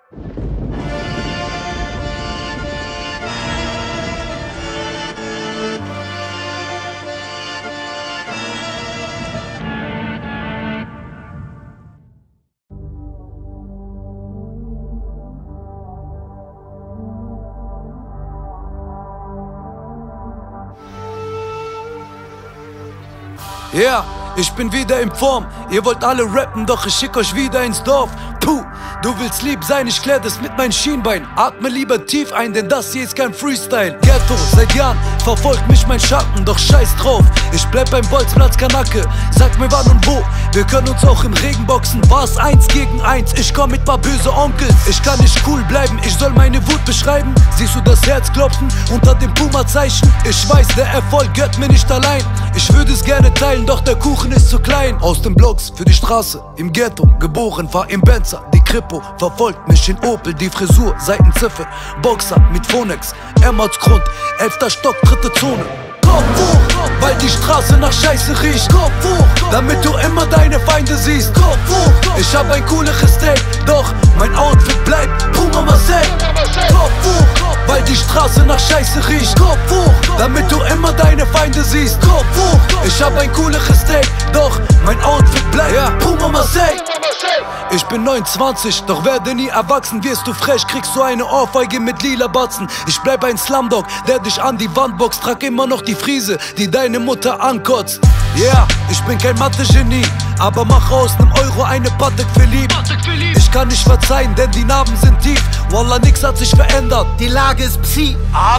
Ja, ich bin wieder in Form. Ihr wollt alle rappen, doch ich schick euch wieder ins Dorf. Puh, du willst lieb sein, ich klär das mit meinem Schienbein. Atme lieber tief ein, denn das hier ist kein Freestyle. Ghetto, seit Jahren verfolgt mich mein Schatten, doch scheiß drauf, ich bleib beim Bolzplatz Kanake. Sag mir wann und wo, wir können uns auch im Regen boxen. War's 1 gegen 1, ich komm mit paar böse Onkels. Ich kann nicht cool bleiben, ich soll meine Wut beschreiben. Siehst du das Herz klopfen unter dem Puma-Zeichen? Ich weiß, der Erfolg gehört mir nicht allein. Ich würde es gerne teilen, doch der Kuchen ist zu klein. Aus den Blocks für die Straße, im Ghetto geboren, fahr im Benzer, die Kripo verfolgt mich in Opel, die Frisur, Seitenziffer, Boxer mit Phonex, Emmertsgrund, 11. Stock, 3. Zone. Kopf hoch, weil die Straße nach Scheiße riecht. Kopf hoch, damit du immer deine Feinde siehst. Kopf hoch, ich hab ein cooleres Steak, doch mein Outfit bleibt Puma Marseille. Kopf hoch, weil die Straße nach Scheiße riecht. Kopf hoch, damit du immer deine Feinde siehst. Kopf hoch, ich hab ein cooleres Steak, doch mein Outfit bleibt Puma Marseille. Ich bin 29, doch werde nie erwachsen. Wirst du frech, kriegst du eine Ohrfeige mit lila Batzen. Ich bleib ein Slumdog, der dich an die Wand boxt. Trag immer noch die Friese, die deine Mutter ankotzt. Yeah, ich bin kein Mathe-Genie, aber mach aus nem Euro eine Patek für lieb. Ich kann nicht verzeihen, denn die Narben sind tief. Wallah, nix hat sich verändert, die Lage ist Psi.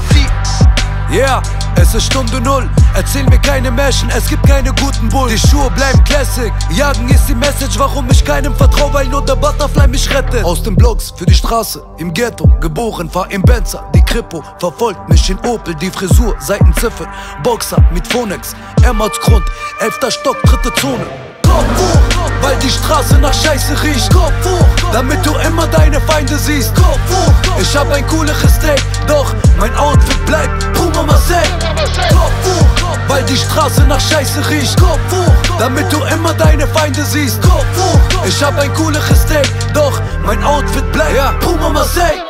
Yeah, es ist Stunde 0, erzähl mir keine Märchen, es gibt keine guten Bullen. Die Schuhe bleiben Classic, jagen ist die Message, warum ich keinem vertrau, weil nur der Butterfly mich rettet. Aus den Blocks für die Straße, im Ghetto geboren, fahr im Benzer, die Kripo verfolgt mich in Opel, die Frisur, Seitenziffer, Boxer mit Phonex, Emmertsgrund, 11. Stock, 3. Zone. Kopf hoch, weil die Straße nach Scheiße riecht. Kopf hoch, damit du immer deine Feinde siehst. Kopf hoch, ich hab ein cooleres Steak, doch mein Outfit bleibt Puma Marseille. Kopf hoch, weil die Straße nach Scheiße riecht. Kopf hoch, damit du immer deine Feinde siehst. Kopf hoch, ich hab ein cooleres Steak, doch mein Outfit bleibt Puma Marseille.